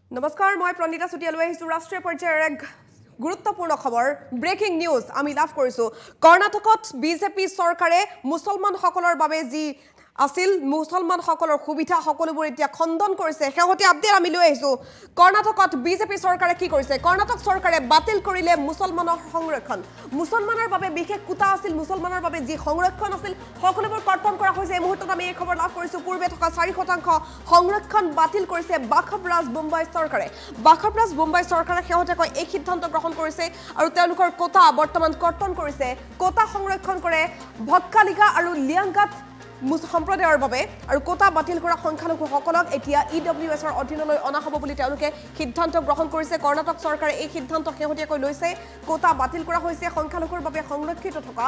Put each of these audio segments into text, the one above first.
নমস্কাৰ মই প্ৰণিতা চুটিয়ালৈ আহিছো ৰাষ্ট্ৰীয় পৰ্যায়ৰ এক গুৰুত্বপূৰ্ণ খবৰ ব্ৰেকিং নিউজ আমি লাভ কৰিছো কৰ্ণাটকত বিজেপি চৰকাৰে মুছলমানসকলৰ বাবে যি আছিল মুছলমানসকলৰ সুবিধা সকলোবোৰ এতিয়া খণ্ডন কৰিছে হেহতে আপডেট আমি লৈ আহিছো কৰ্ণাটকত বিজেপি চৰকাৰে কি কৰিছে কৰ্ণাটক চৰকাৰে বাতিল কৰিলে মুছলমানৰ সংৰক্ষণ মুছলমানৰ বাবে বিশেষ কোটা আছিল মুছলমানৰ বাবে যি সংৰক্ষণ আছিল সকলোবোৰ কৰ্তন কৰা হৈছে এই মুহূৰ্তত আমি এই খবৰ লাভ কৰিছো পূৰ্বে থকা 4% সংৰক্ষণ বাতিল কৰিছে বাখবৰাজ মুম্বাই চৰকাৰে বাখবৰাজ মুম্বাই চৰকাৰে হেহতে কয় এই সিদ্ধান্ত গ্ৰহণ কৰিছে আৰু তেওঁলোকৰ কোটা বৰ্তমান কৰ্তন কৰিছে কোটা সংৰক্ষণ কৰে ভক্কালিকা আৰু লিয়াংগাত সম্প্ৰদায়ৰ বাবে আৰু কোটা বাতিল কৰা সংখ্যালঘুসকলক এতিয়া ইডব্লিউএছৰ অধীনলৈ অনা হ'ব বুলি তেওঁলোকে সিদ্ধান্ত গ্ৰহণ কৰিছে কৰ্ণাটক চৰকাৰে এই সিদ্ধান্ত শেহতীয়াকৈ লৈছে কোটা বাতিল কৰা হৈছে সংখ্যালঘুৰ বাবে সংৰক্ষিত থকা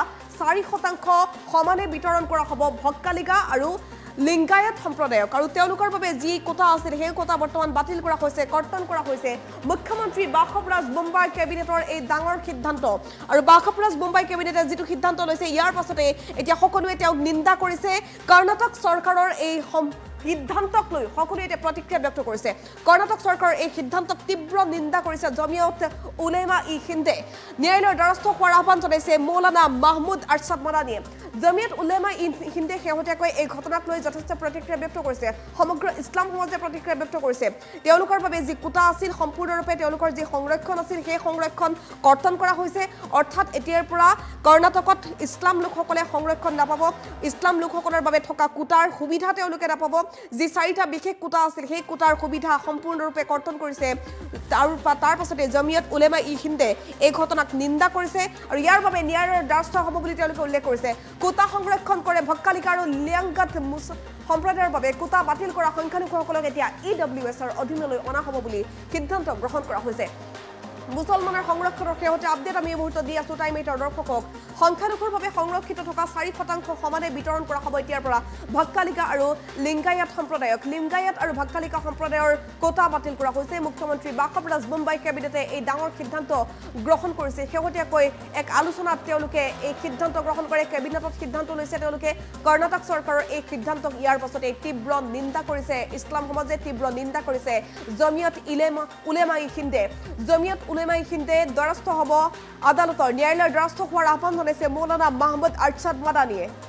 4% সমানে বিতৰণ কৰা হ'ব ভক্কালিকা আৰু লিংগায়ত সম্প্ৰদায়ক আৰু তেওঁলোকৰ বাবে যি কোটা আছিল সেই কোটা বৰ্তমান বাতিল কৰা হৈছে কৰ্তন কৰা হৈছে মুখ্যমন্ত্ৰী বাখবৰাজ মুম্বাই কেবিনেটৰ এই ডাঙৰ সিদ্ধান্ত আৰু বাখবৰাজ মুম্বাই কেবিনেটে যিটো সিদ্ধান্ত লৈছে ইয়াৰ পাছতে এতিয়া সকলোৱে তেওঁক নিন্দা কৰিছে কৰ্ণাটক চৰকাৰৰ এই সিদ্ধান্তক লৈ সকলোৱে এতিয়া প্ৰতিক্ৰিয়া ব্যক্ত কৰিছে কৰ্ণাটক চৰকাৰৰ এই সিদ্ধান্তক তীব্ৰ নিন্দা কৰিছে জমিয়ত উলেমা ই হিন্দে ন্যায়ালয়ৰ দ্বাৰস্থ হোৱাৰ আহ্বান জনাইছে মৌলানা মাহমুদ আৰছাদ মাদানীয়ে জমিয়ত উলেমা ই হিন্দে শেহতীয়াকৈ এই ঘটনাক লৈ যথেষ্ট প্ৰতিক্ৰিয়া ব্যক্ত কৰিছে সমগ্ৰ ইছলাম সমাজে প্ৰতিক্ৰিয়া ব্যক্ত কৰিছে তেওঁলোকৰ বাবে যি কোটা আছিল সম্পূৰ্ণৰূপে তেওঁলোকৰ যি সংৰক্ষণ আছিল সেই সংৰক্ষণ কৰ্তন কৰা হৈছে অৰ্থাৎ এতিয়াৰ পৰা কৰ্ণাটকত ইছলাম লোকসকলে সংৰক্ষণ নাপাব ইছলাম লোকসকলৰ বাবে থকা কোটাৰ সুবিধা তেওঁলোকে নাপাব যি 4টা বিশেষ কোটা আছিল সেই কোটাৰ সুবিধা সম্পূৰ্ণৰূপে কৰ্তন কৰিছে আৰু তাৰ পাছতে জমিয়ত উলেমা ই হিন্দে এই ঘটনাক নিন্দা কৰিছে আৰু ইয়াৰ বাবে ন্যায়ালয়ৰ দ্বাৰস্থ হ'ব বুলি তেওঁলোকে উল্লেখ কৰিছে কোটা সংৰক্ষণ কৰে ভক্কালিকা আৰু লিয়াংগাত সম্প্ৰদায়ৰ বাবে কোটা বাতিল কৰা সংখ্যালঘুসকলক এতিয়া ইডব্লিউএছৰ অধীনলৈ অনা হ'ব বুলি সিদ্ধান্ত গ্ৰহণ কৰা হৈছে মুছলমানৰ সংৰক্ষণৰ শেহতে আপডেট আমি এই মুহূৰ্তত দি আছো টাইম এইটৰ দৰ্শকক সংখ্যালঘুৰ বাবে সংৰক্ষিত থকা 4% সমানে বিতৰণ কৰা হ'ব এতিয়াৰ পৰা ভক্কালিকা আৰু লিংগায়ত সম্প্ৰদায়ক লিংগায়ত আৰু ভক্কালিকা সম্প্ৰদায়ৰ কোটা বাতিল কৰা হৈছে মুখ্যমন্ত্ৰী বাখবৰাজ মুম্বাই কেবিনেটে এই ডাঙৰ সিদ্ধান্ত গ্ৰহণ কৰিছে শেহতীয়াকৈ এক আলোচনাত তেওঁলোকে এই সিদ্ধান্ত গ্ৰহণ কৰে কেবিনেটত সিদ্ধান্ত লৈছে তেওঁলোকে কৰ্ণাটক চৰকাৰৰ এই সিদ্ধান্তক ইয়াৰ পাছতে তীব্ৰ নিন্দা কৰিছে ইছলাম সমাজে তীব্ৰ নিন্দা কৰিছে জমিয়ত উলেমা ই হিন্দে জমিয়ত উলেমা ই হিন্দে দ্বাৰস্থ হ'ব আদালতৰ ন্যায়ালয়ৰ দ্বাৰস্থ হোৱাৰ আহ্বান জনাইছে মৌলানা মাহমুদ আৰছাদ মাদানীয়ে